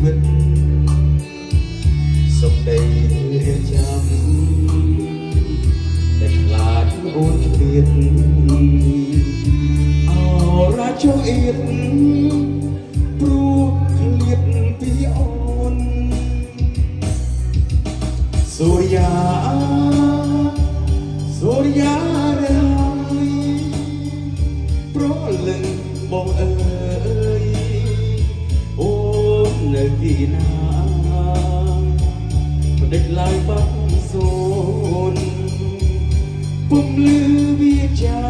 វិតសុខដីរៀបចាំតែខ្លាចអូនឃ្លាតអរជើអៀតព្រោះឃ្លាតពីអូនសូរិយារាយប្រលឹងបងអើយអូននៅទីណាមិនដេចឡើយបាត់សូនពុំលឺវាចា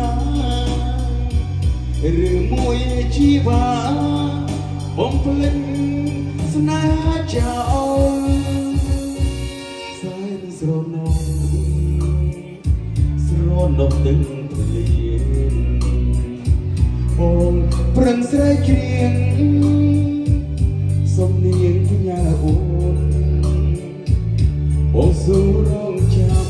ឬមួយជីវ៉ាបំភ្លេចស្នេហាចោលសែនស្រណោទឹកភ្លៀងបងប្រឹងស្រែកច្រៀងសំនៀងផ្ញើអូនបងស៊ូរងចាំ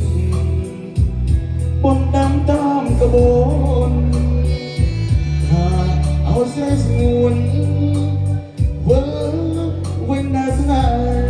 បងដាំតាមក្បូនថាអោស្រែស្ងួនវិលវិញណាស្នេហ៍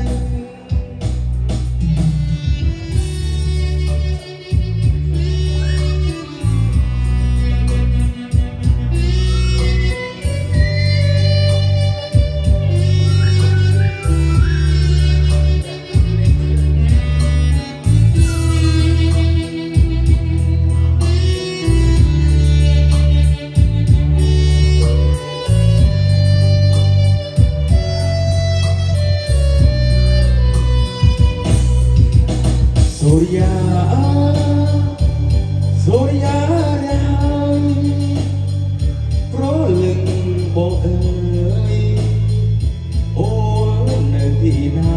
សូរិយារាយប្រលឹងបងអើយអូននៅទីណា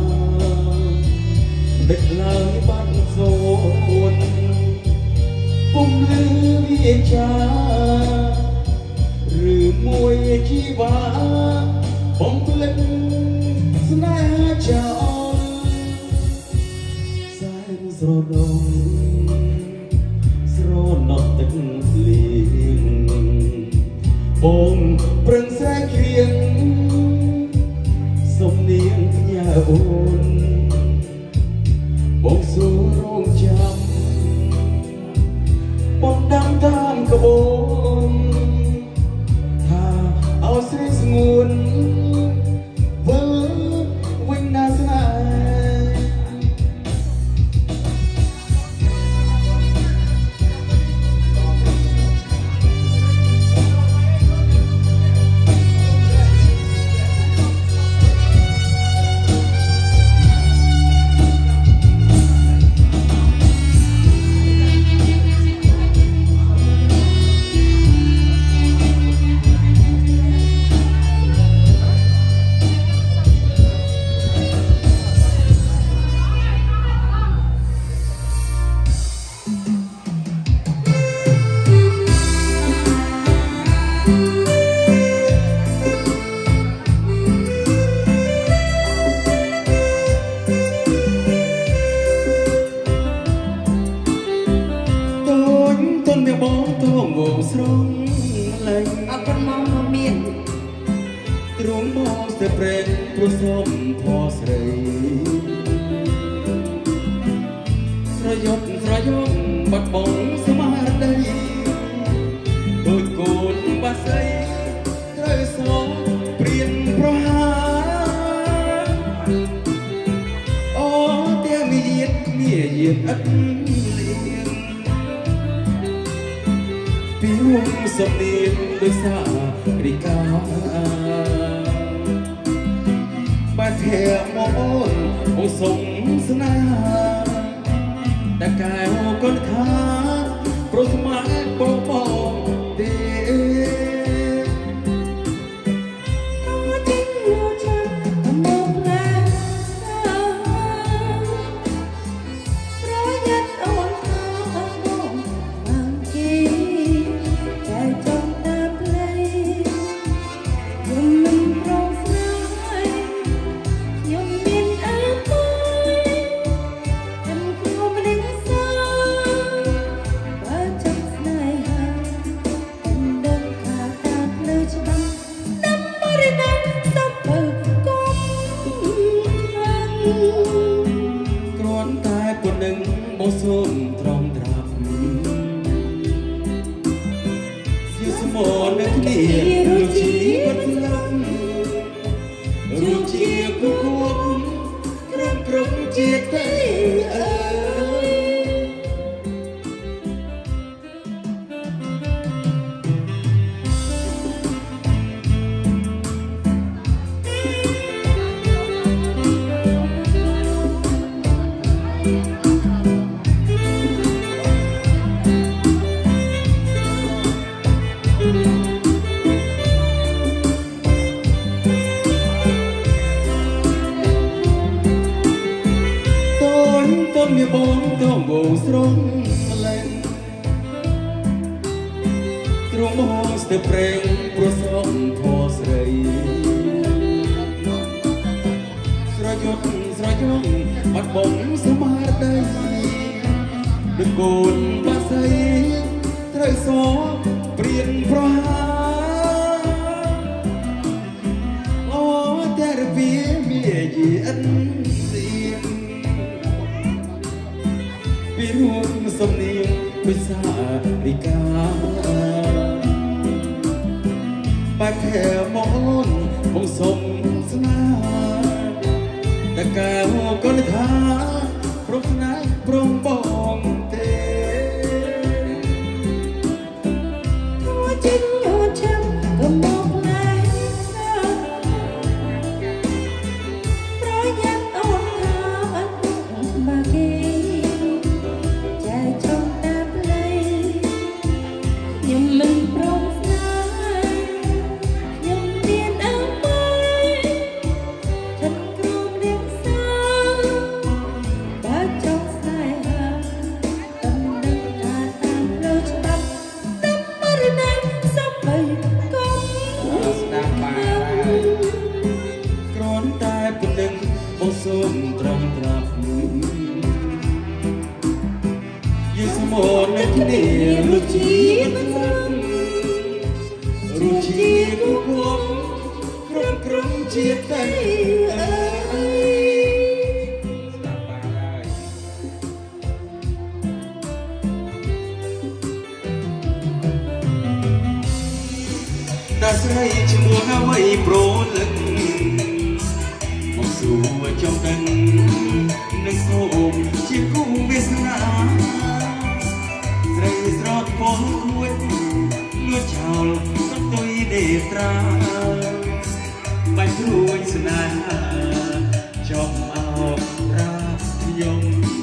ដឹកឡើយបាត់សូនពុំលឺវាចាឬមួយជីវ៉ាបំភ្លេចស្នេហាចោលស្រណោទឹកភ្លៀងបងប្រឹងស្រែកច្រៀងសំនៀងផ្ញើអូនបងស៊ូរងចាំបងដាំតាមក្បូនថាអោស្រែស្ងួនវិលវិញណាស្នេហ៍បងតងវងស្រងលែងអត់មកមានទ្រង់មកស្ទើរព្រែកព្រោះសុំផស្រីស្រយុតបាត់បងស្មារតីដូចកូនបាសីត្រូវសងព្រៀនប្រហាអូទាំងមាយាទឥតពីរួមសំនៀងដោយសាររីកាបាត់ធែមកអូនអូសុំស្នេហាតែកែវកូនថាប្រុសស្មាតបងទេខ្ញុំមានអើយមមានបងតងវងស្រងម្លែងទ្រង់មកស្ទើរប្រេងប្រសំធေါ်ស្រីស្រយុទ្ធស្រយងបាត់បងសមារដីដូចកូនបាសីត្រូវសព្រៀនប្រហាអូតែរវាមានយីអិនសៀងពីរួមសំនៀងពិសារិកាបែបខែមកអូនបងសុំស្នាតើកៅកូនថាព្រមស្នេហ៍ព្រមបងទេចិត្តញូនចាំក៏មកណាប្រយ័ត្នអូនថាអត់បាគេចែកចង់តាមផ្លូវខ្ញុំមិនព្រមស្នេហ៍ខ្ញុំមានអ្វីฉันគ្រូរៀងសាបើចង់ស្នេហាតំដឹងថាតាមផ្លូវច្បាប់ស្ដាប់បាយគ្រាន់តែពន្លឹងបងសូមត្រង់ត្រាប់យើងស្មោះនឹងគ្នាលុះជីវិតរុជីគូគំក្រុមជាតិតែតែស្រីឈ្មោះអ្វីប្រលឹងមកសួរចង់ដឹងនឹងសូមជាគូវាសនាស្រីស្រត់ផងគួយលួចចោលសន្ទុយដេត្រាបាញ់ព្រួយស្នេហាចំអោបរាខ្ញុំ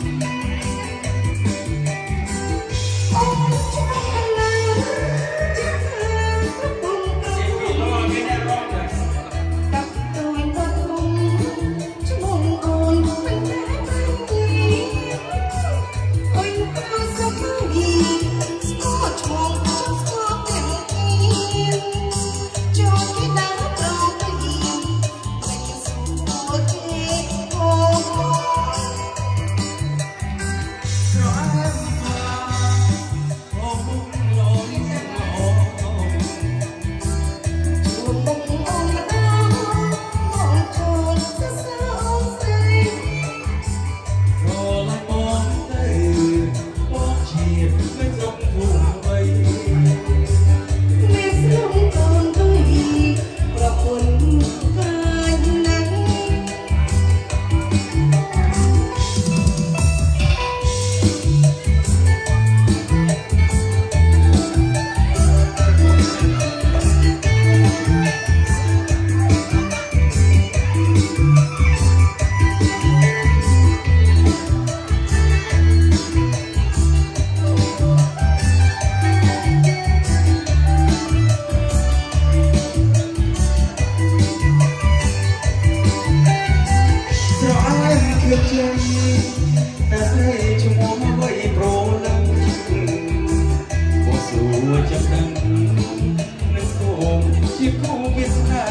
តែស្រីឈ្មោះអ្វីប្រលឹងបងសួរចាំដឹងនឹងសូមជាគូវាសនា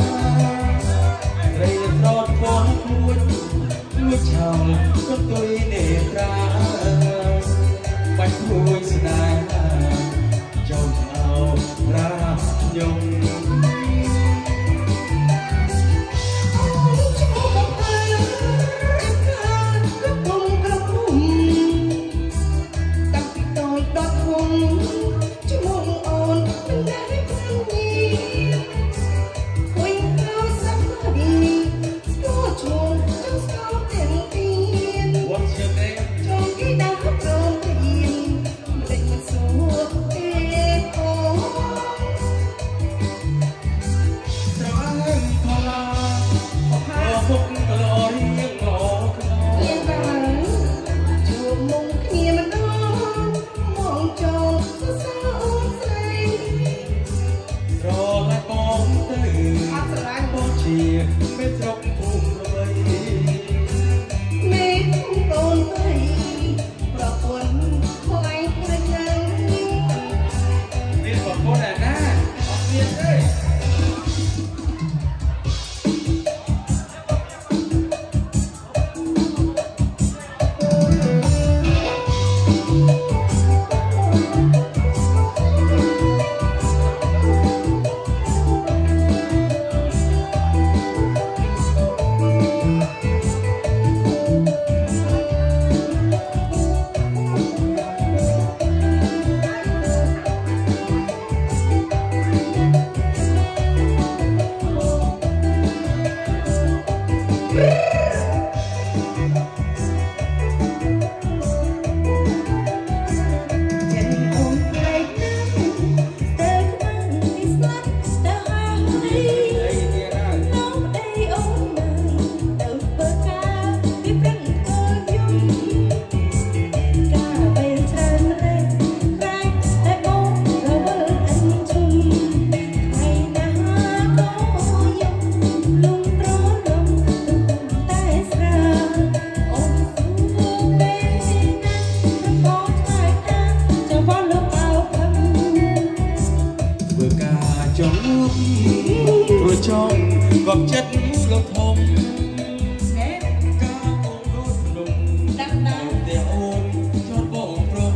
ស្រីស្រត់ផងគួចលួចឆោលសន្ទុយនេត្រាបាច់ព្រួយស្នេហាចំអោបរាខ្ញុំមេស្រុកភូមិអ្វីមេភូមិកូនទៅ gọt chất lộc thơm cá ôm đốt nùng để ôm cho bộ pro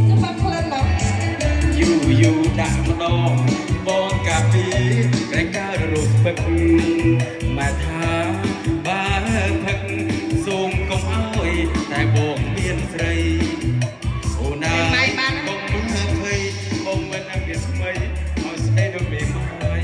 dù đạm đo bon cà phê cái cá rụt bật mà tha ba thật dùng công áo tại bộ biên dây ô na công muốn hơi ông mình ăn biệt mây họ sẽ được mềm mại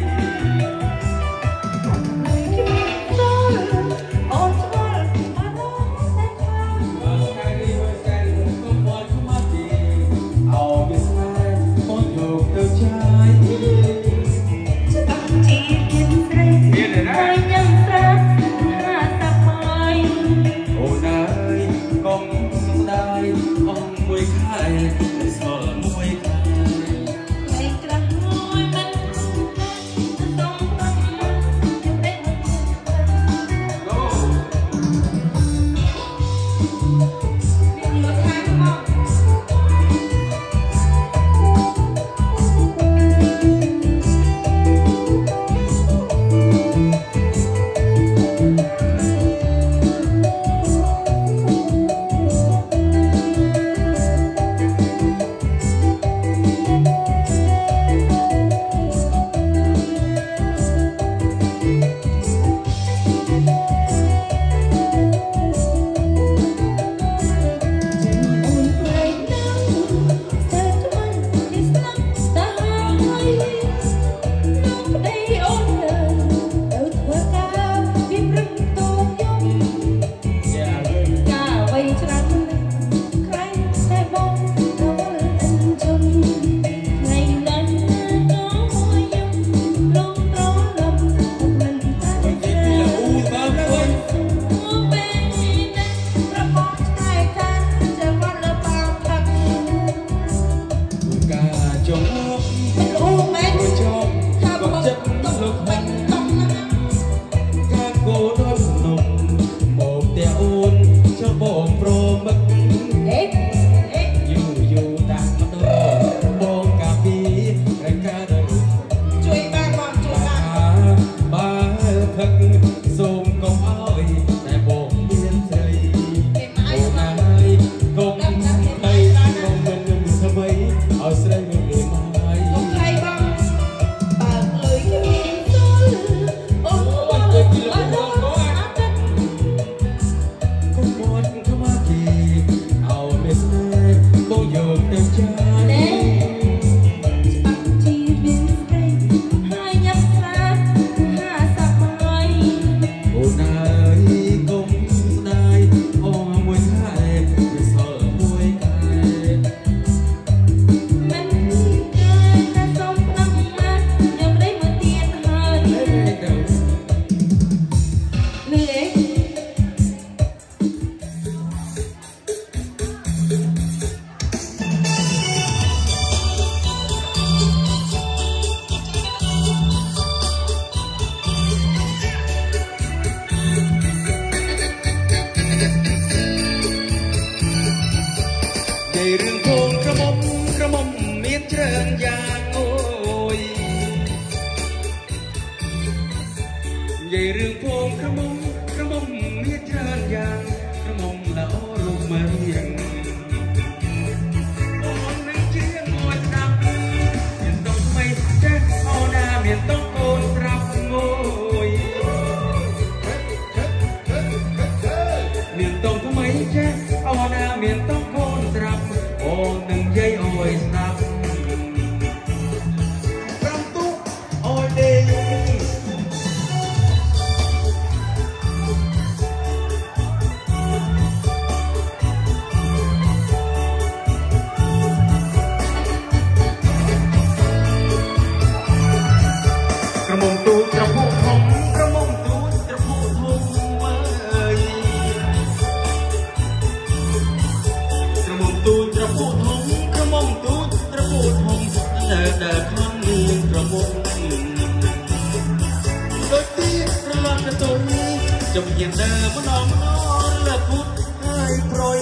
ទុំចំហៀនដើម្ដងលើពុតហើយប្រយ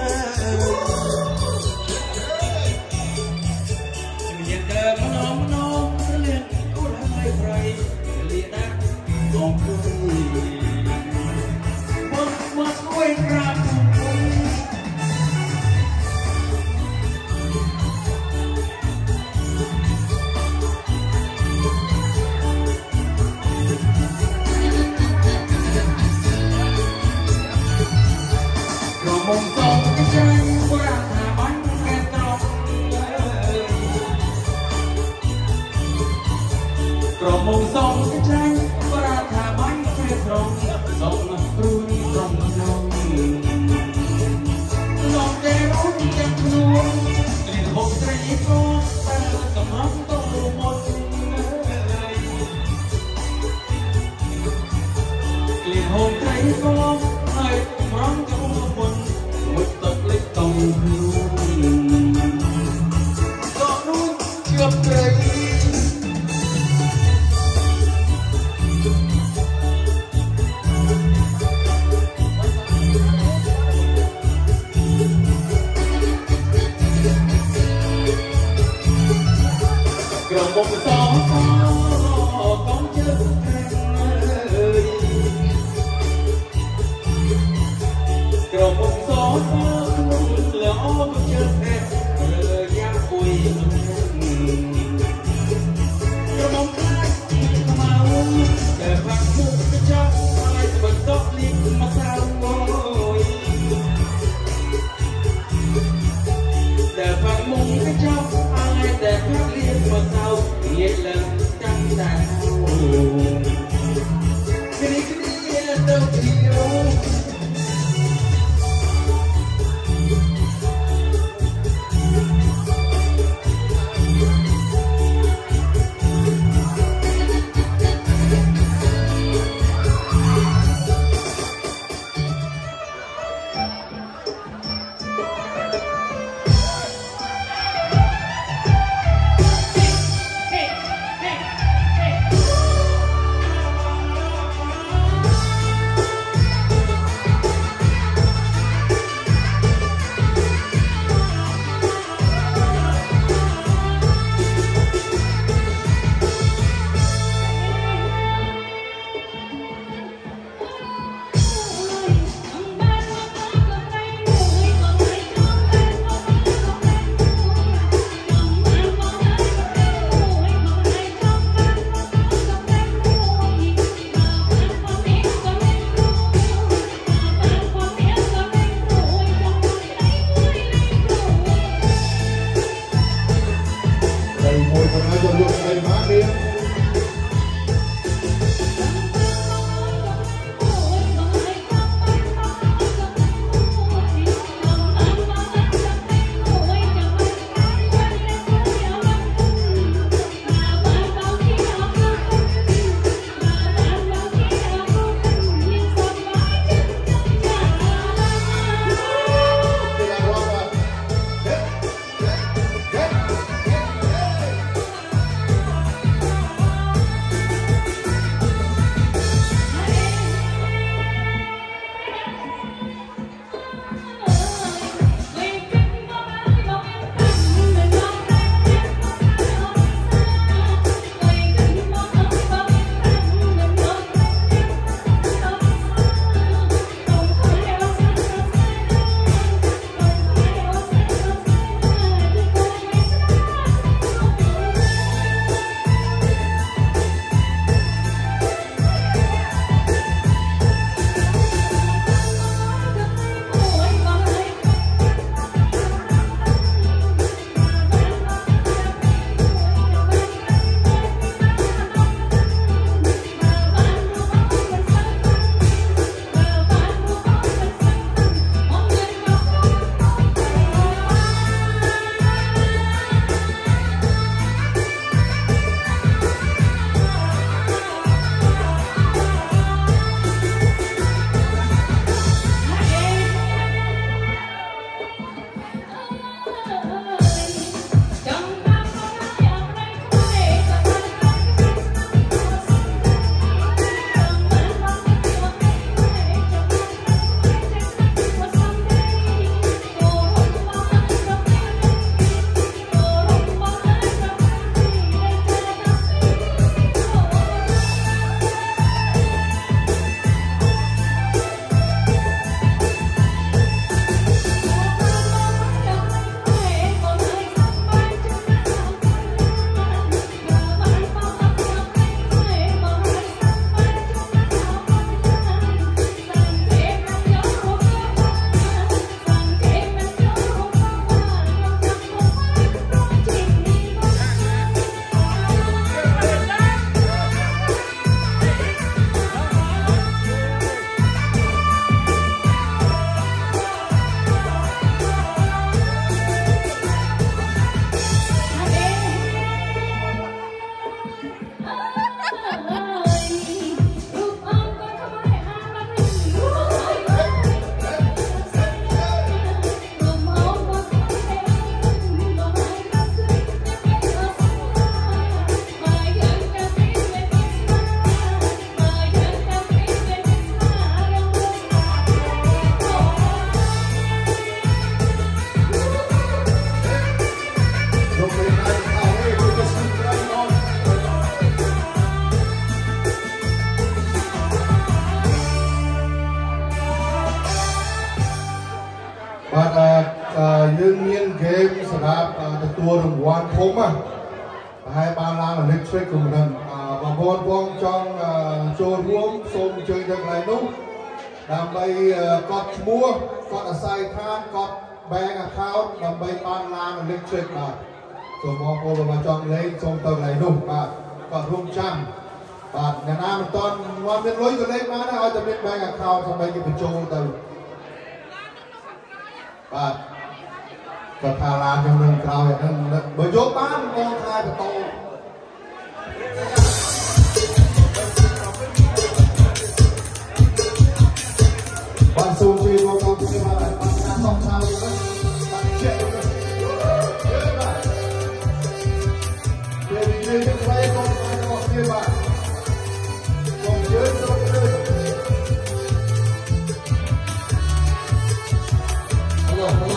ចំហៀនដើម្ដងលើពុតហើយប្រយលៀដាក់ងងគួយមកគួយក្រាបមុំសូមចាញ់ប្រាថ្នាបាញ់គេត្រង់ក្រមុំសូមចាញ់ប្រាថ្នាបាញ់គេត្រង់សូមព្រួយត្រង់ក្នុងលោកតែរូបយ៉ាងខ្លួនគ្លៀនហូបត្រីក៏តែកំរំទៅមុនគ្លៀនហូបត្រីក៏ហើយកំរំទៅមុនមួយទឹកលេចតង់ខ្លួនក៏នោះជាប់ត្រីក្រមុំសោកងជើងក្រមុំសោល្អមកជើងแพ้យ៉ាអ៊ុយក្រមុំខ្លាចខ្មៅតែបាក់មុខទៅចោលឲ្យបន្តលៀងមកសៅអូយតែបាក់មុខទៅចោលឲ្យតែបាក់លៀងមកសៅងាកឡើងចាំតែគ្នាទៅទីអូ កมสำหรับตัวรางวัลผมให้บางร้านเล็กช่วยกลุ่มนั้นบางคนพ้องจองโจรวมส่งเจอจากไหนนู้นนำไปกดมัวกดใส่ทานกดแบงก์เขานำไปบางร้านเล็กช่วยมาส่งบางคนมาจองเล็กส่งตัวไหนนู้นก็ร่วมจ้างบาทในน้ำตอนวันเป็นร้อยตัวเล็กมานะเอาจะเป็นแบงก์เขาทำไปกินเป็นโจรตัวบาทก็ทาร้านยังเรื่องเราอย่างนั้นเบอร์ยกบ้านมองทายประตูวันสูงปีเราต้องที่มาปัญหาต้องทำอย่างนั้นปัญเชื่อเลยเยอะมากเดี๋ยวนี้จะไปต้องไปต้องเที่ยวบ้านต้องเยอะต้องเยอะฮัลโหลฮัลโหล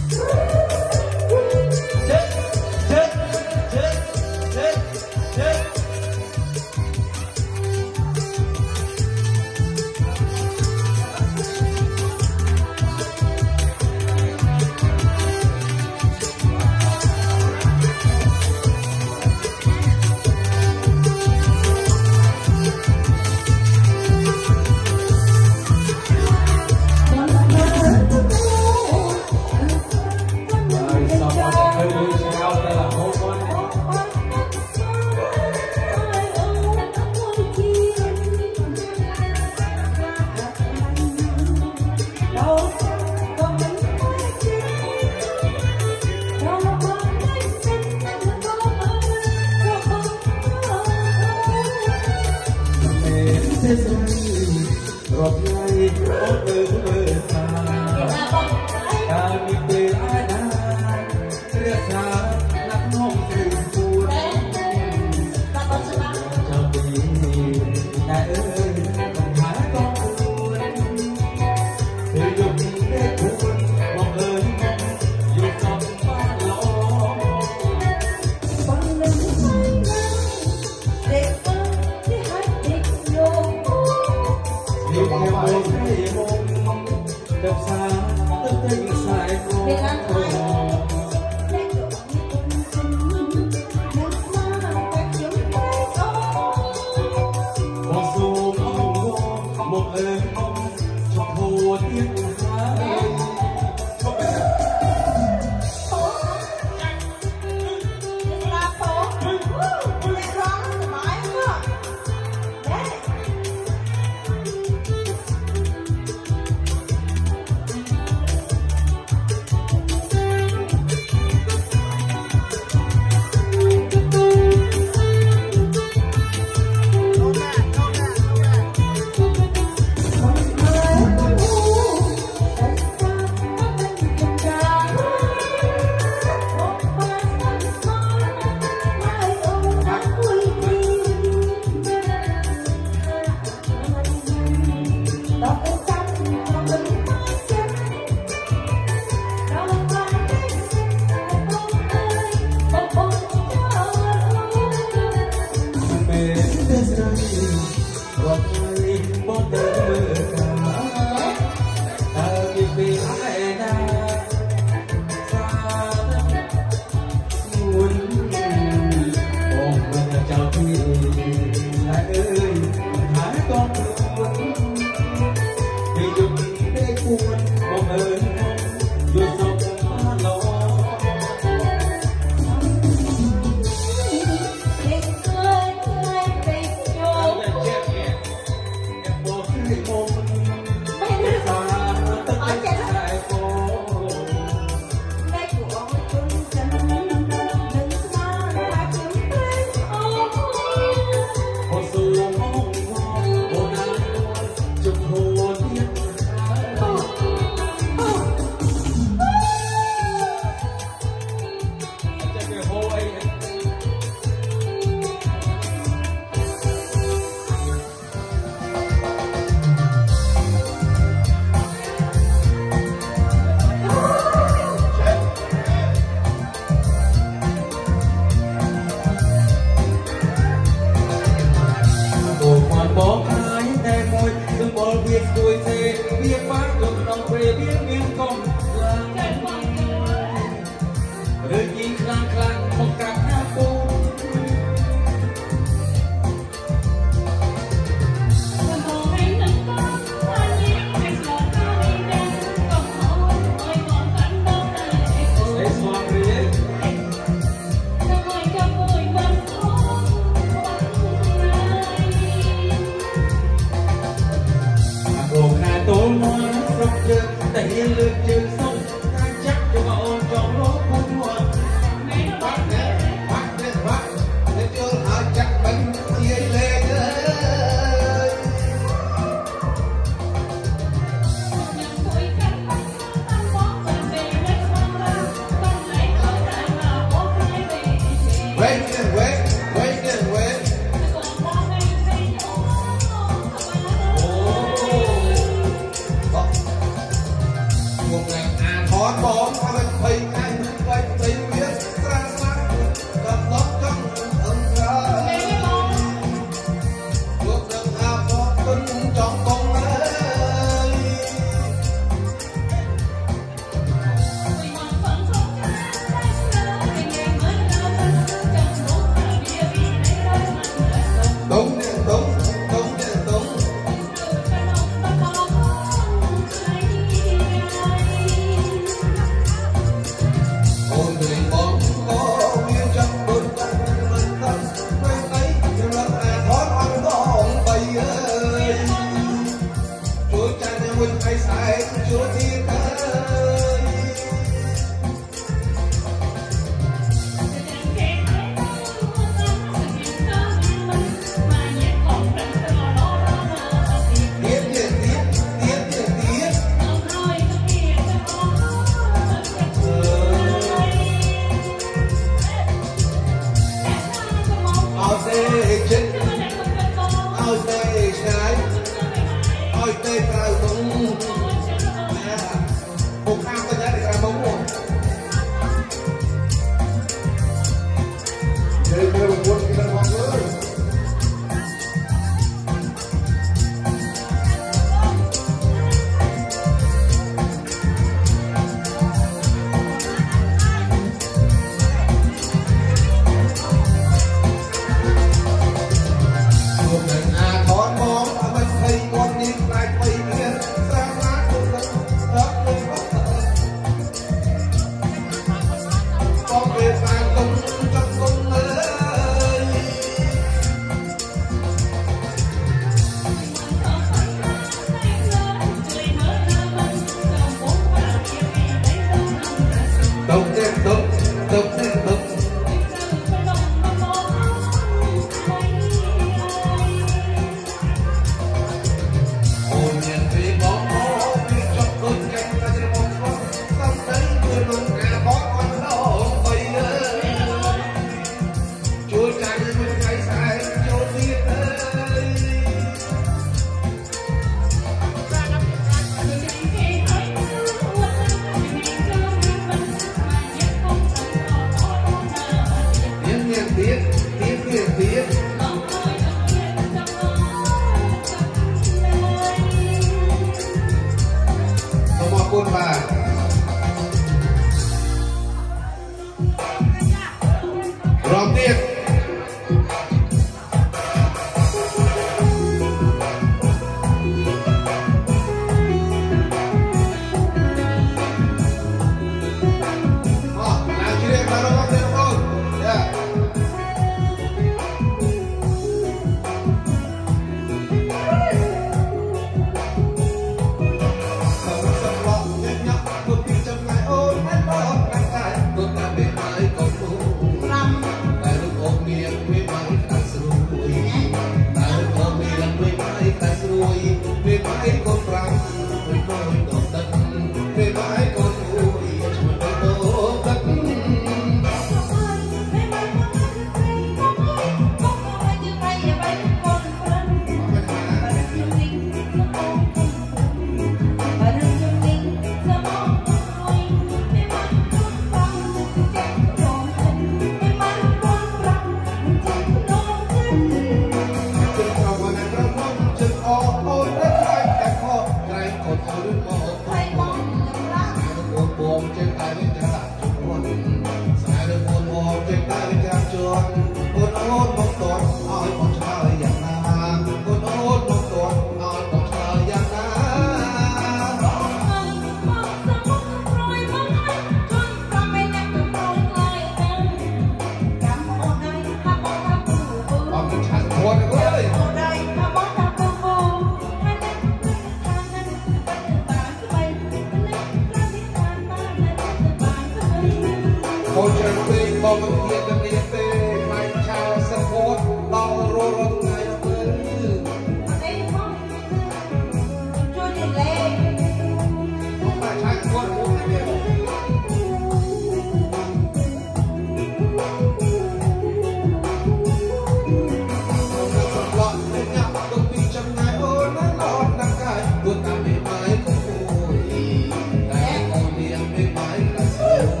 Hãy subscribe cho kênh Ghiền Mì Gõ để không bỏ lỡ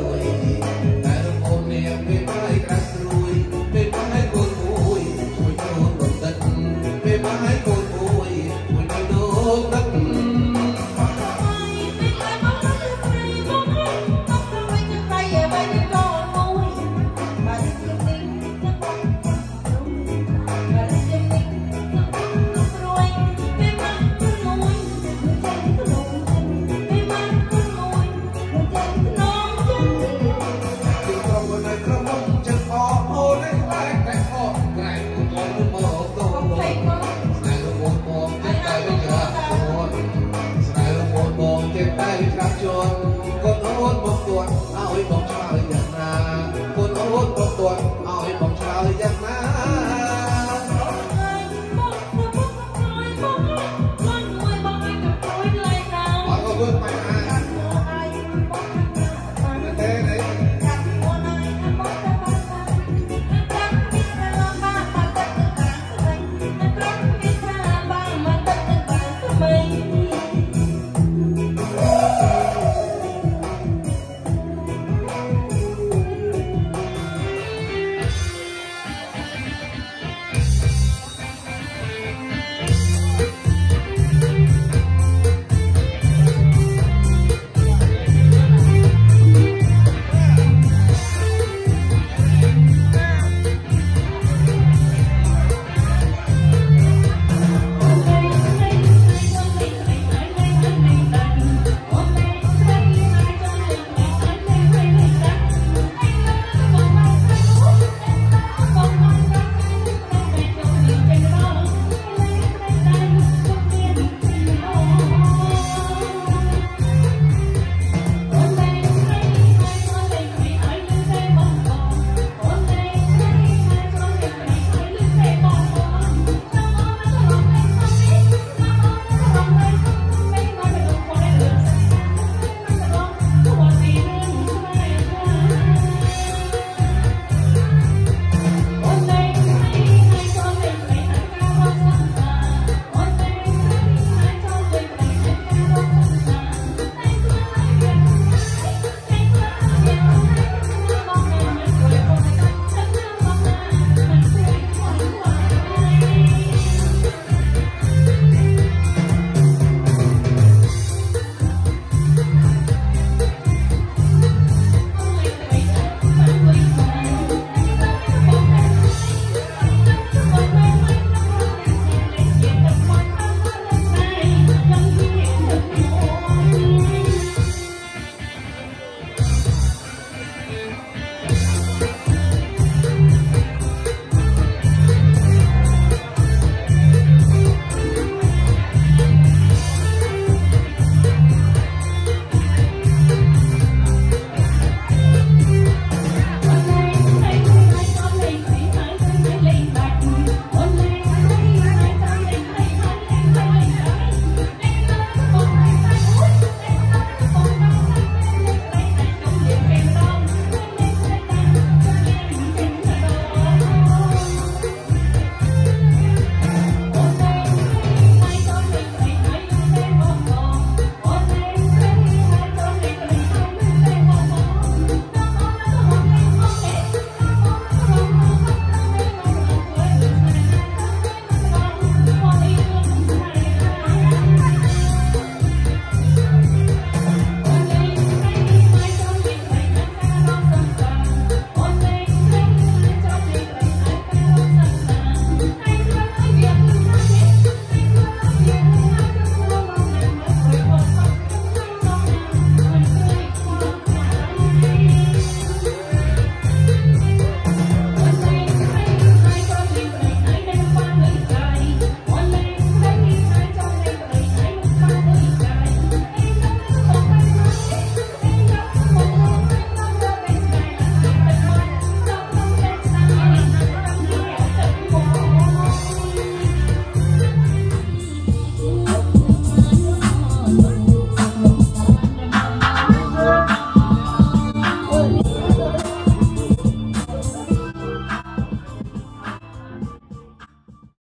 ครับชวนคนโน้นบอกตัวเอาไอ้บอกชาวอย่างนาคนโน้นบอกตัวเอาไอ้บอกชาวอย่างนาบอกก็เพิ่งไปหา